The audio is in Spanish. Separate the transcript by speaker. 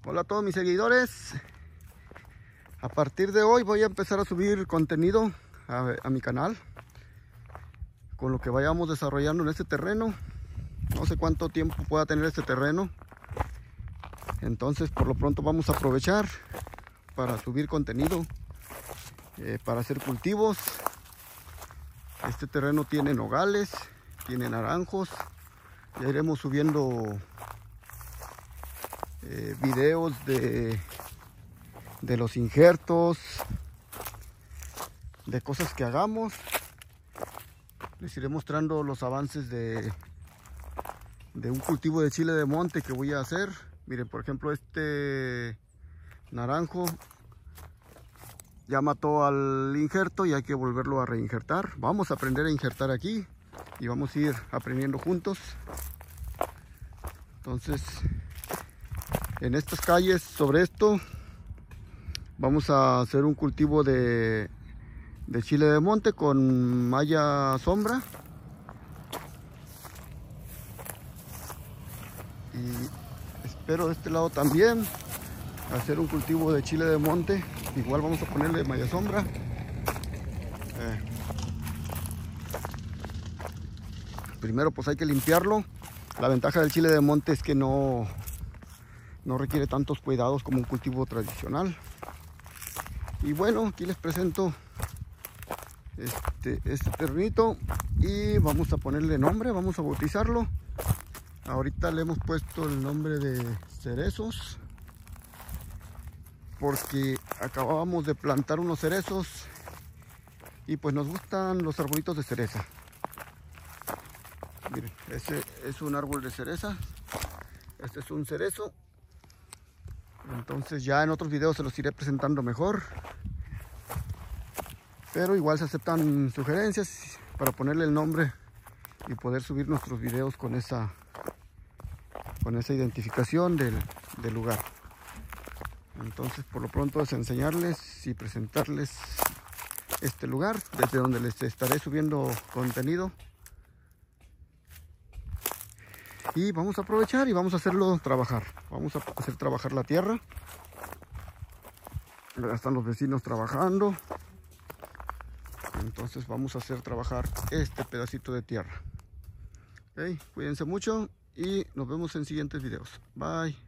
Speaker 1: Hola a todos mis seguidores. A partir de hoy voy a empezar a subir contenido a mi canal con lo que vayamos desarrollando en este terreno. No sé cuánto tiempo pueda tener este terreno, entonces por lo pronto vamos a aprovechar para subir contenido, para hacer cultivos. Este terreno tiene nogales, tiene naranjos. Ya iremos subiendo videos de los injertos, de cosas que hagamos. Les iré mostrando los avances de un cultivo de chile de monte que voy a hacer. Miren, por ejemplo, este naranjo ya mató al injerto y hay que volverlo a reinjertar. Vamos a aprender a injertar aquí y vamos a ir aprendiendo juntos. Entonces, en estas calles, sobre esto, vamos a hacer un cultivo de chile de monte con malla sombra. Y espero de este lado también hacer un cultivo de chile de monte. Igual vamos a ponerle malla sombra. Primero pues hay que limpiarlo. La ventaja del chile de monte es que no requiere tantos cuidados como un cultivo tradicional. Y bueno, aquí les presento este terrenito y vamos a ponerle nombre, vamos a bautizarlo. Ahorita le hemos puesto el nombre de cerezos porque acabábamos de plantar unos cerezos y pues nos gustan los arbolitos de cereza. Miren, ese es un árbol de cereza, este es un cerezo. Entonces ya en otros videos se los iré presentando mejor, pero igual se aceptan sugerencias para ponerle el nombre y poder subir nuestros videos con esa identificación del lugar. Entonces por lo pronto es enseñarles y presentarles este lugar desde donde les estaré subiendo contenido. Y vamos a aprovechar y vamos a hacerlo trabajar. Vamos a hacer trabajar la tierra. Ya están los vecinos trabajando. Entonces vamos a hacer trabajar este pedacito de tierra. Okay, cuídense mucho y nos vemos en siguientes videos. Bye.